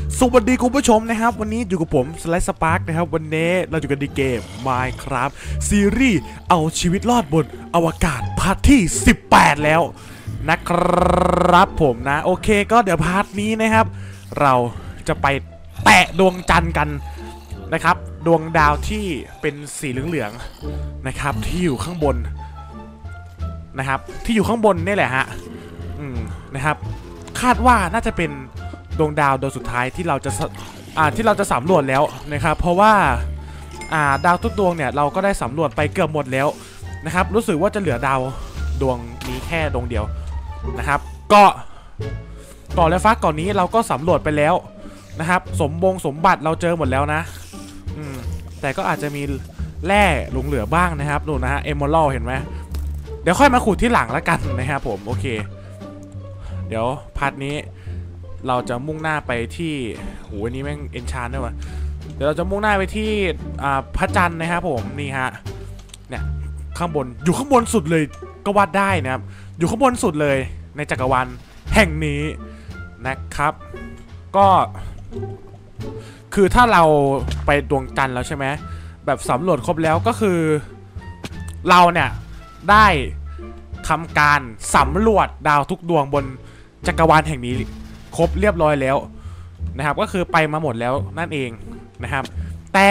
สวัสดีคุณผู้ชมนะครับวันนี้อยู่กับผมสไลด์สปาร์กนะครับวันนี้เราอยู่กันในเกม Minecraft ซีรีส์เอาชีวิตรอดบนอวกาศพาร์ทที่18แล้วนะครับผมนะโอเคก็เดี๋ยวพาร์ทนี้นะครับเราจะไปแตะดวงจันทร์กันนะครับดวงดาวที่เป็นสีเหลืองๆนะครับที่อยู่ข้างบนนะครับที่อยู่ข้างบนนี่แหละฮะนะครับคาดว่าน่าจะเป็นดวงดาวดวงสุดท้ายที่เราจะสำรวจแล้วนะครับเพราะว่าดาวทุกดวงเนี่ยเราก็ได้สำรวจไปเกือบหมดแล้วนะครับรู้สึกว่าจะเหลือดาวดวงนี้แค่ดวงเดียวนะครับก็ก่อนและฟ้าก่อนนี้เราก็สำรวจไปแล้วนะครับสมบัติเราเจอหมดแล้วนะแต่ก็อาจจะมีแร่หลงเหลือบ้างนะครับดูนะฮะเอมเมอรัลเห็นไหมเดี๋ยวค่อยมาขุดที่หลังแล้วกันนะครับผมโอเคเดี๋ยวพาร์ทนี้เราจะมุ่งหน้าไปที่โหอันนี้แม่งเอนชานด้วยวะเดี๋ยวเราจะมุ่งหน้าไปที่พระจันทร์นะครับผมนี่ฮะเนี่ยข้างบนอยู่ข้างบนสุดเลยก็วัดได้นะครับอยู่ข้างบนสุดเลยในจักรวาลแห่งนี้นะครับก็คือถ้าเราไปดวงจันทร์แล้วใช่ไหมแบบสำรวจครบแล้วก็คือเราเนี่ยได้ทำการสำรวจดาวทุกดวงบนจักรวาลแห่งนี้ครบเรียบร้อยแล้วนะครับก็คือไปมาหมดแล้วนั่นเองนะครับแต่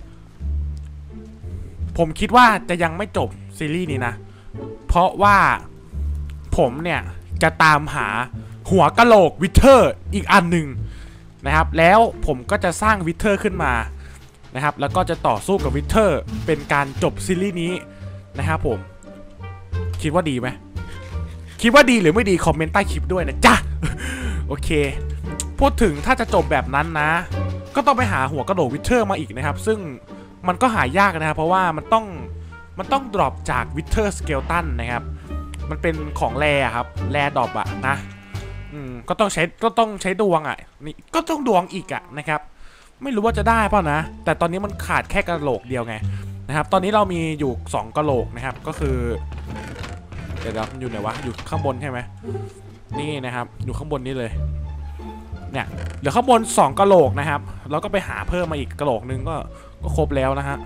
ผมคิดว่าจะยังไม่จบซีรีส์นี้นะเพราะว่าผมเนี่ยจะตามหาหัวกะโหลกวิเทอร์อีกอันหนึ่งนะครับแล้วผมก็จะสร้างวิเทอร์ขึ้นมานะครับแล้วก็จะต่อสู้กับวิเทอร์เป็นการจบซีรีส์นี้นะครับผมคิดว่าดีไหมคิดว่าดีหรือไม่ดีคอมเมนต์ใต้คลิปด้วยนะจ๊ะโอเคพูดถึงถ้าจะจบแบบนั้นนะก็ต้องไปหาหัวกระโหลกวิเทอร์มาอีกนะครับซึ่งมันก็หายากนะครับเพราะว่ามันต้องดรอปจากวิเทอร์สเกลตันนะครับมันเป็นของแรครับแรดรอปอะนะก็ต้องใช้ดวงอะนี่ก็ต้องดวงอีกอะนะครับไม่รู้ว่าจะได้เปล่านะแต่ตอนนี้มันขาดแค่กระโหลกเดียวไงนะครับตอนนี้เรามีอยู่2กระโหลกนะครับก็คือเดี๋ยวมันอยู่ไหนวะอยู่ข้างบนใช่ไหมนี่นะครับอยู่ข้างบนนี้เลยเนี่ยเหลือข้างบน2กะโหลกนะครับแล้วก็ไปหาเพิ่มมาอีกกะโหลกนึงก็ครบแล้วนะฮะ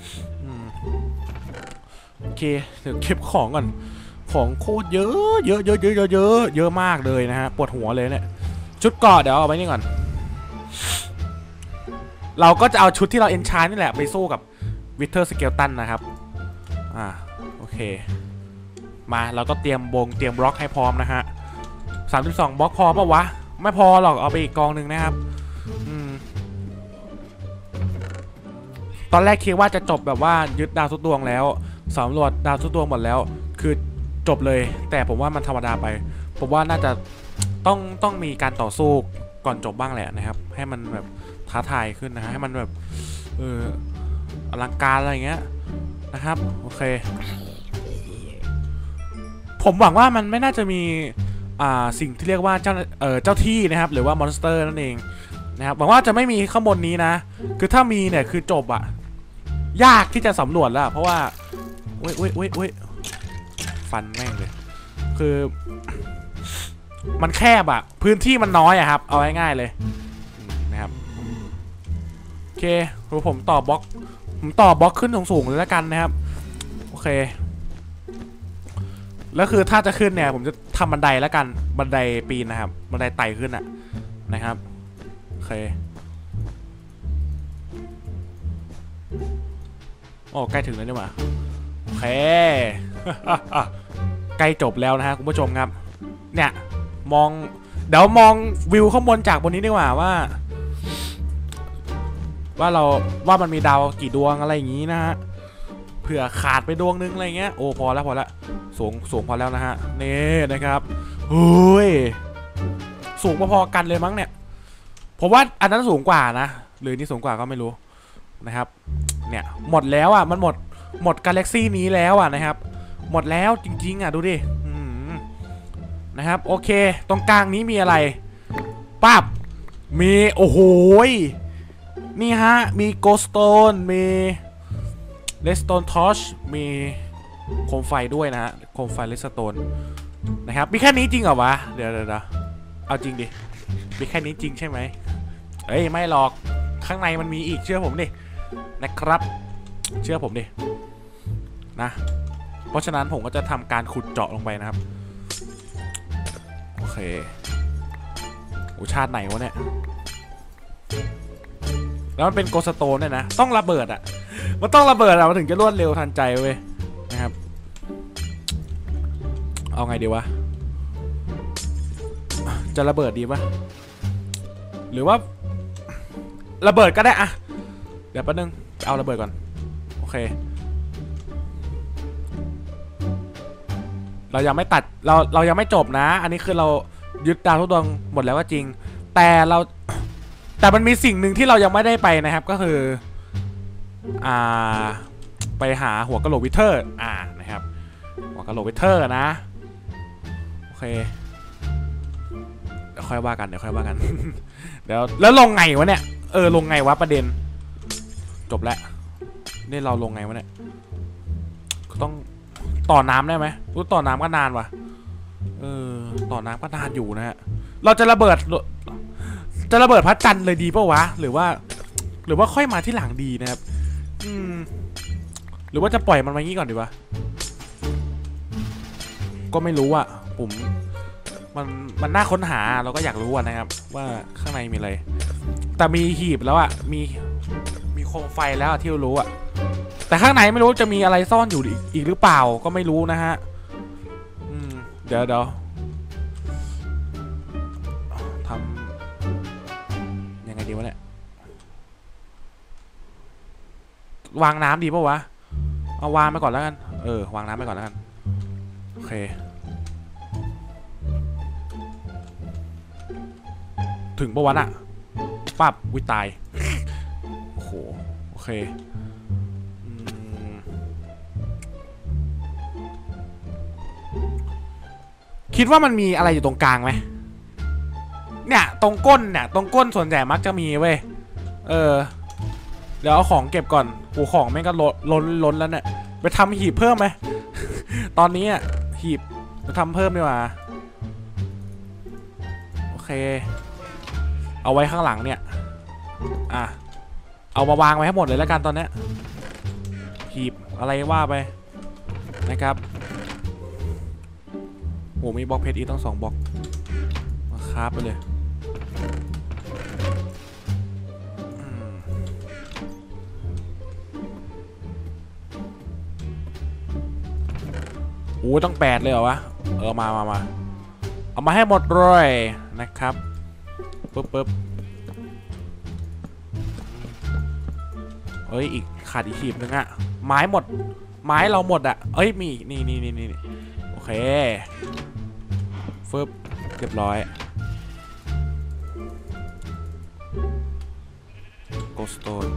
โอเคเดี๋ยวเก็บของก่อนของโคตรเยอะมากเลยนะฮะปวดหัวเลยเนี่ยชุดเกราะเดี๋ยวเอาไว้นี่ก่อนเราก็จะเอาชุดที่เราเอนชานนี่แหละไปสู้กับวิเทอร์สเกลตันนะครับโอเคมาเราก็เตรียมบล็อกให้พร้อมนะฮะ32บล็อกพอปะวะไม่พอหรอกเอาไปอีกกองหนึ่งนะครับตอนแรกคิดว่าจะจบแบบว่ายึดดาวทุกดวงแล้วสำรวจดาวทุกดวงหมดแล้วคือจบเลยแต่ผมว่ามันธรรมดาไปผมว่าน่าจะต้องมีการต่อสู้ก่อนจบบ้างแหละนะครับให้มันแบบท้าทายขึ้นนะฮะให้มันแบบอลังการอะไรอย่างเงี้ยนะครับโอเคผมหวังว่ามันไม่น่าจะมีสิ่งที่เรียกว่าเจ้าที่นะครับหรือว่ามอนสเตอร์นั่นเองนะครับหวังว่าจะไม่มีข้างบนนี้นะคือถ้ามีเนี่ยคือจบอะยากที่จะสำรวจแล้วเพราะว่าเว้ยฟันแม่งเลยคือมันแคบอะพื้นที่มันน้อยอะครับเอาง่ายๆเลยนะครับโอเคผมต่อบล็อกขึ้นสูงๆเลยแล้วกันนะครับโอเคแล้วคือถ้าจะขึ้นเนี่ยผมจะทำบันไดแล้วกันบันไดปีนนะครับบันไดไต่ขึ้นนะครับโอเคโอ้ใกล้ถึงแล้วนี่หว่าโอเค ใกล้จบแล้วนะฮะคุณผู้ชมครับเนี่ยเดี๋ยวมองวิวข้างบนจากบนนี้ดีกว่าว่ามันมีดาวกี่ดวงอะไรอย่างนี้นะฮะเผื่อขาดไปดวงนึงอะไรเงี้ยโอ้พอแล้วสูงพอแล้วนะฮะนี่นะครับเฮ้ยสูงพอๆกันเลยมั้งเนี่ยผมว่าอันนั้นสูงกว่านะหรือนี่สูงกว่าก็ไม่รู้นะครับเนี่ยหมดแล้วอ่ะมันหมดกาแล็กซี่นี้แล้วอ่ะนะครับหมดแล้วจริงๆอ่ะดูดินะครับโอเคตรงกลางนี้มีอะไรปั๊บมีโอ้โหนี่ฮะมีโกสโตนมีเลสโตนทอชมีโคมไฟด้วยนะฮะโคมไฟเลสโตนนะครับมีแค่นี้จริงเหรอวะเดี๋ยวเอาจริงดิมีแค่นี้จริงใช่ไหมเอ้ยไม่หรอกข้างในมันมีอีกเชื่อผมดินะครับเชื่อผมดินะเพราะฉะนั้นผมก็จะทำการขุดเจาะลงไปนะครับโอเคโอ้ชาติไหนวะเนี่ยแล้วมันเป็นโกสโตนเนี่ยนะต้องระเบิดอ่ะมันต้องระเบิดอ่ะมันถึงจะรวดเร็วทันใจเว้ยนะครับเอาไงดีวะจะระเบิดดีปะหรือว่าระเบิดก็ได้อะเดี๋ยวแป๊บนึงเอาระเบิดก่อนโอเคเรายังไม่ตัดเรายังไม่จบนะอันนี้คือเรายึดดาวทุกดวงหมดแล้วก็จริงแต่มันมีสิ่งหนึ่งที่เรายังไม่ได้ไปนะครับก็คือไปหาหัวกะโหลกวิเทอร์นะครับหัวกะโหลกวิเทอร์นะโอเคเดี๋ยวค่อยว่ากัน เดี๋ยวแล้วลงไงวะเนี่ยลงไงวะประเด็นจบแล้วนี่เราลงไงวะเนี่ยต้องต่อน้ำได้ไหมรู้ต่อน้ำก็นานว่ะต่อน้ำก็นานอยู่นะฮะเราจะระเบิดพระจันทร์เลยดีป่าวะหรือว่าค่อยมาที่หลังดีนะครับหรือว่าจะปล่อยมันมางี้ก่อนดีวะก็ไม่รู้อ่ะผมมันน่าค้นหาเราก็อยากรู้นะครับว่าข้างในมีอะไรแต่มีหีบแล้วอ่ะมีโคมไฟแล้วที่รู้อ่ะแต่ข้างในไม่รู้จะมีอะไรซ่อนอยู่อีกหรือเปล่าก็ไม่รู้นะฮะเดี๋ยวทำยังไงดีวะเนี่ยวางน้ำดีป่าววะเอาวางไปก่อนแล้วกันวางน้ำไปก่อนแล้วกันโอเคถึงป่าววะน่ะปั๊บวิตายโอ้โหโอเคคิดว่ามันมีอะไรอยู่ตรงกลางไหมเนี่ยตรงก้นส่วนใหญ่มักจะมีเว้ยเดี๋ยวเอาของเก็บก่อนหูของแม่งก็ล้นแล้วเนี่ยไปทำหีบเพิ่มไหม ตอนนี้อ่ะหีบจะทำเพิ่มดีกว่าโอเคเอาไว้ข้างหลังเนี่ยเอามาวางไว้ให้หมดเลยแล้วกันตอนนี้หีบอะไรว่าไปนะครับโอ้มีบล็อกเพชรอีกต้อง2บล็อกมาคราฟไปเลยโอ้ต้อง8เลยเหรอวะมาเอามาให้หมดเลยนะครับปึ๊บเอ้ยอีกขาดอีกหีบนึงอะไม้หมดไม้เราหมดอะเอ้ยมีนี่โอเคฟึบเรียบร้อยโกสโตน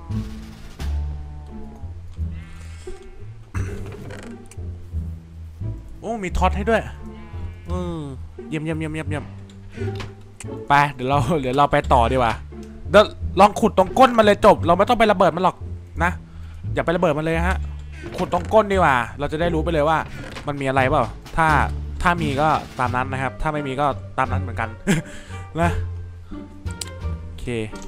โอ้มีท็อตให้ด้วยเยี่ยมไปเดี๋ยวเราไปต่อดีกว่าเดี๋ยวลองขุดตรงก้นมันเลยจบเราไม่ต้องไประเบิดมันหรอกนะอย่าไประเบิดมันเลยฮะขุดตรงก้นดีกว่าเราจะได้รู้ไปเลยว่ามันมีอะไรเปล่าถ้ามีก็ตามนั้นนะครับถ้าไม่มีก็ตามนั้นเหมือนกัน นะโอเค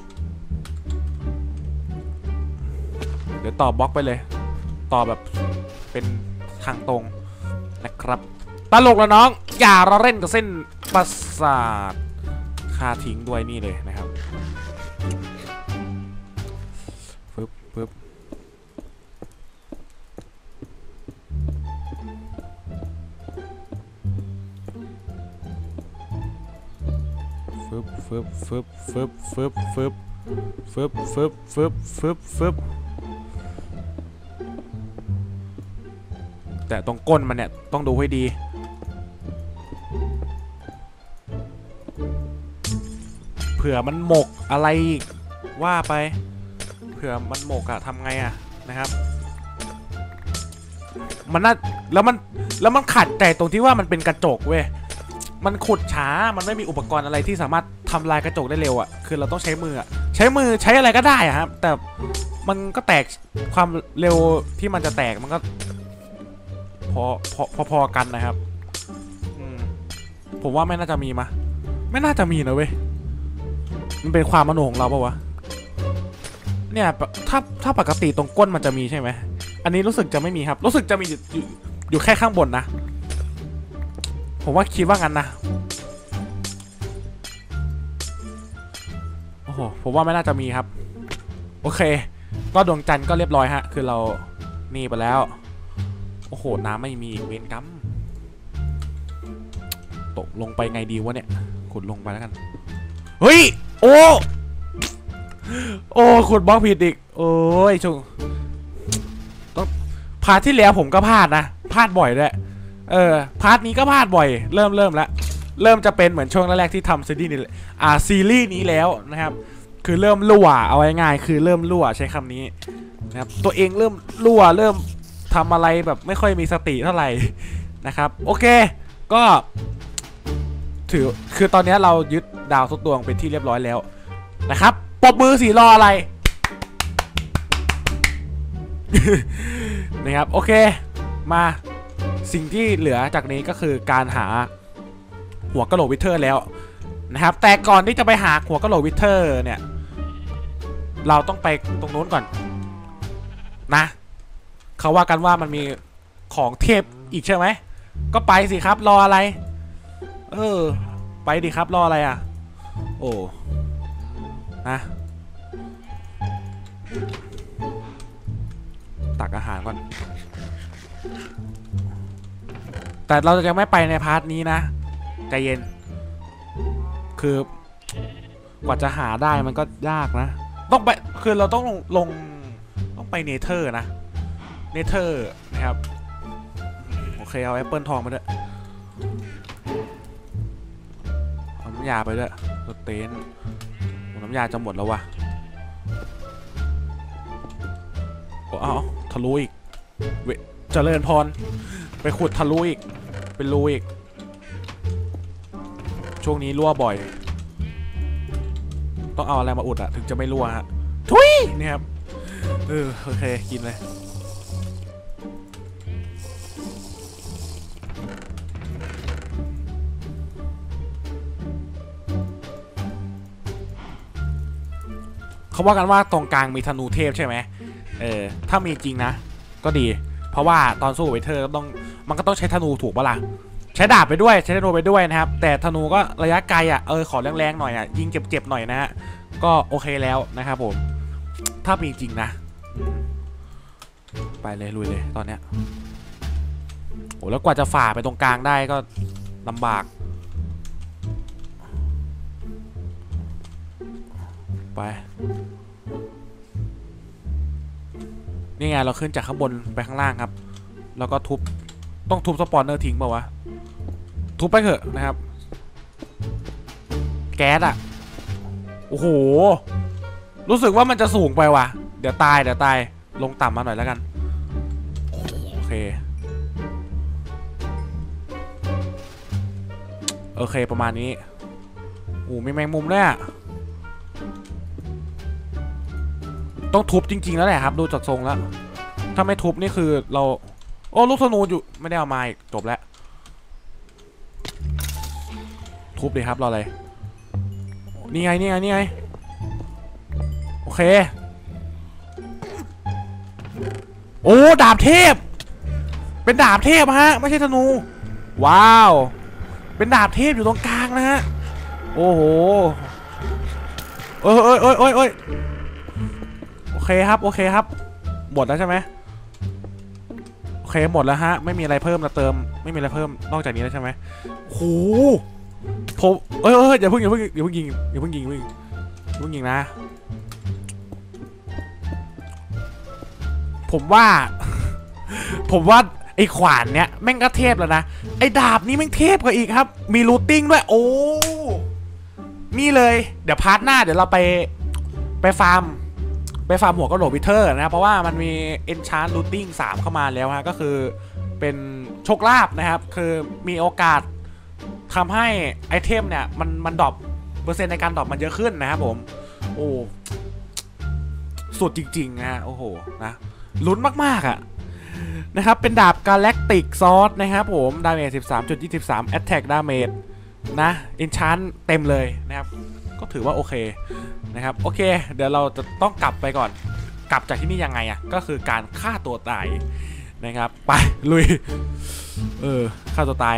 เดี๋ยวต่อบล็อกไปเลยต่อแบบเป็นทางตรงนะครับตลกแล้วน้องอย่าเราเล่นกับเส้นประสาทค่าทิ้งด้วยนี่เลยนะครับปึ๊บแต่ตรงก้นมันเนี่ยต้องดูให้ดีเผื่อมันหมกอะไรว่าไปเผื่อมันหมกอะทำไงอะนะครับมันน่าแล้วมันขัดใจตรงที่ว่ามันเป็นกระจกเว้ยมันขุดช้ามันไม่มีอุปกรณ์อะไรที่สามารถทำลายกระจกได้เร็วอะคือเราต้องใช้มือใช้อะไรก็ได้อะครับแต่มันก็แตกความเร็วที่มันจะแตกมันก็พอกันนะครับผมว่าไม่น่าจะมีนะเว้ยมันเป็นความมโนของเราปะวะเนี่ยถ้าปกติตรงก้นมันจะมีใช่ไหมอันนี้รู้สึกจะไม่มีครับรู้สึกจะมีอยู่แค่ข้างบนนะผมว่าคิดว่างั้นนะโอ้โหผมว่าไม่น่าจะมีครับโอเคก็ดวงจันทร์ก็เรียบร้อยฮะคือเรานี่ไปแล้วโอ้โหน้ำไม่มีเวรกรรมตกลงไปไงดีวะเนี่ยขุดลงไปแล้วกันเฮ้ยโอ้ขุดบล็อกผิดอีกโอ้ยชงต้องพาร์ทที่แล้วผมก็พลาดนะพลาดบ่อยด้วยพาร์ทนี้ก็พลาดบ่อยเริ่มแล้วเริ่มจะเป็นเหมือนช่วงแรกๆที่ทำซีรีส์นี้ซีรีส์นี้แล้วนะครับคือเริ่มรั่วเอาไว้ง่ายคือเริ่มรั่วใช้คำนี้นะครับตัวเองเริ่มรั่วเริ่มทำอะไรแบบไม่ค่อยมีสติเท่าไหร่นะครับโอเคก็คือตอนนี้เรายึดดาวทุกดวงเป็นที่เรียบร้อยแล้วนะครับปรบมือสิรออะไร นะครับโอเคมาสิ่งที่เหลือจากนี้ก็คือการหาหัวกะโหลกวิเทอร์แล้วนะครับแต่ก่อนที่จะไปหาหัวกะโหลกวิเทอร์เนี่ยเราต้องไปตรงนู้นก่อนนะเขาว่ากันว่ามันมีของเทพอีกใช่ไหมก็ไปสิครับรออะไรไปดิครับรออะไรอ่ะโอ้นะตักอาหารก่อนแต่เราจะไม่ไปในพาร์ทนี้นะใจเย็นคือกว่าจะหาได้มันก็ยากนะต้องไปคือเราต้องต้องไปเนเธอร์นะเนเธอร์นะครับโอเคเอาแอปเปิลทองมาด้วยเอาน้ำยาไปด้วยรถเต้นน้ำยาจะหมดแล้ววะเอาทะลุอีกเจริญพรไปขุดทะลุอีกเป็นรูอีกช่วงนี้รั่วบ่อยต้องเอาอะไรมาอุดอะถึงจะไม่รั่วฮะทุยนี่ครับโอเคกินเลยเขาว่ากันว่าตรงกลางมีธนูเทพใช่ไหมถ้ามีจริงนะก็ดีเพราะว่าตอนสู้เวเทอร์มันก็ต้องใช้ธนูถูกปะล่ะใช้ดาบไปด้วยใช้ธนูไปด้วยนะครับแต่ธนูก็ระยะไกลอ่ะขอแรงๆหน่อยอ่ะยิงเจ็บๆหน่อยนะฮะก็โอเคแล้วนะครับผมถ้ามีจริงนะไปเลยลุยเลยตอนเนี้ยโอ้แล้วกว่าจะฝ่าไปตรงกลางได้ก็ลำบากไปนี่ไงเราขึ้นจากข้างบนไปข้างล่างครับแล้วก็ต้องทุบสปอนเนอร์ทิ้งเปล่าวะทุบไปเถอะนะครับแก๊สอ่ะโอ้โหรู้สึกว่ามันจะสูงไปว่ะเดี๋ยวตายลงต่ำมาหน่อยแล้วกันโอเคประมาณนี้มีแมงมุมด้วยต้องทุบจริงๆแล้วแหละครับดูจากทรงแล้วถ้าไม่ทุบนี่คือเราลูกธนูอยู่ไม่ได้เอามาอีกจบแล้วทุบเลยครับรออะไรนี่ไงโอเคดาบเทพเป็นดาบเทพฮะไม่ใช่ธนูว้าวเป็นดาบเทพอยู่ตรงกลางนะฮะโอ้โหโอ้ยโอเคครับหมดแล้วใช่ไหมโอเคหมดแล้วฮะไม่มีอะไรเพิ่มเติมไม่มีอะไรเพิ่มนอกจากนี้แล้วใช่ไหมโหผมอย่าเพิ่งยิงนะผมว่าไอ้ขวานเนี้ยแม่งก็เทพแล้วนะไอ้ดาบนี้แม่งเทพกว่าอีกครับมีรูทติ้งด้วยนี่เลยเดี๋ยวพาร์ทหน้าเดี๋ยวเราไปฟาร์มหัวกะโหลกวิเทอร์นะเพราะว่ามันมี Enchant Looting 3เข้ามาแล้วฮะก็คือเป็นโชคลาภนะครับคือมีโอกาสทำให้ไอเทมเนี่ยมันดรอปเปอร์เซ็นต์ในการดรอปมันเยอะขึ้นนะครับผมสุดจริงๆนะฮะโอ้โหนะลุ้นมากๆอ่ะนะครับเป็นดาบ Galactic Sword นะครับผมดาเมจ 13.23 Attack Damage นะ Enchant เต็มเลยนะครับก็ก็ถือว่าโอเคนะครับโอเคเดี๋ยวเราจะต้องกลับไปก่อนกลับจากที่นี่ยังไงอะก็คือการฆ่าตัวตายนะครับไปลุยฆ่าตัวตาย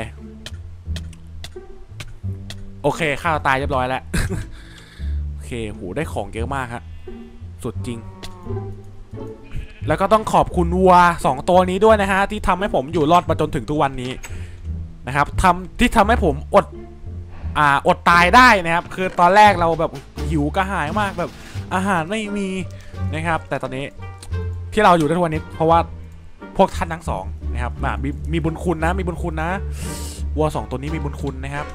โอเคฆ่าตัวตายเรียบร้อยแล้ว โอเคโหได้ของเยอะมากครับสุดจริงแล้วก็ต้องขอบคุณวัว2ตัวนี้ด้วยนะฮะที่ทำให้ผมอยู่รอดมาจนถึงทุกวันนี้นะครับที่ทำให้ผมอดตายได้นะครับคือตอนแรกเราแบบหิวกระหายมากแบบอาหารไม่มีนะครับแต่ตอนนี้ที่เราอยู่ได้ทุกวันนี้เพราะว่าพวกท่านทั้งสองนะครับมีบุญคุณนะมีบุญคุณนะวัว2ตัวนี้มีบุญคุณนะครับ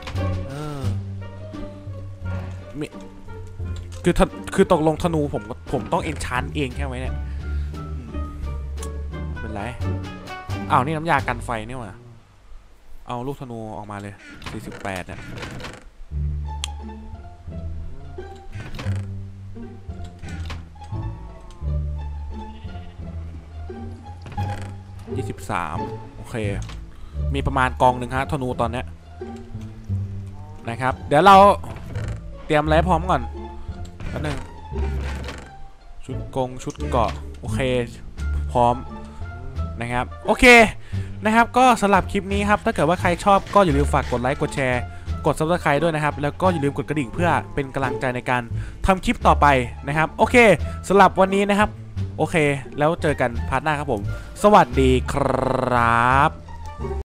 คือตกลงธนูผมต้องเอนชานเองใช่ไหมเนี่ยเป็นไรอ้าวนี่น้ำยากันไฟนี่หว่าเอาลูกธนูออกมาเลย48เนี่ย23โอเคมีประมาณกองหนึ่งฮะธนูตอนเนี้ยนะครับเดี๋ยวเราเตรียมอะไรพร้อมก่อนแป๊บนึงชุดเกราะโอเคพร้อมนะครับโอเคนะครับก็สำหรับคลิปนี้ครับถ้าเกิดว่าใครชอบก็อย่าลืมฝากกดไลค์กดแชร์กด Subscribe ด้วยนะครับแล้วก็อย่าลืมกดกระดิ่งเพื่อเป็นกำลังใจในการทำคลิปต่อไปนะครับโอเคสำหรับวันนี้นะครับโอเคแล้วเจอกันพาร์ทหน้าครับผมสวัสดีครับ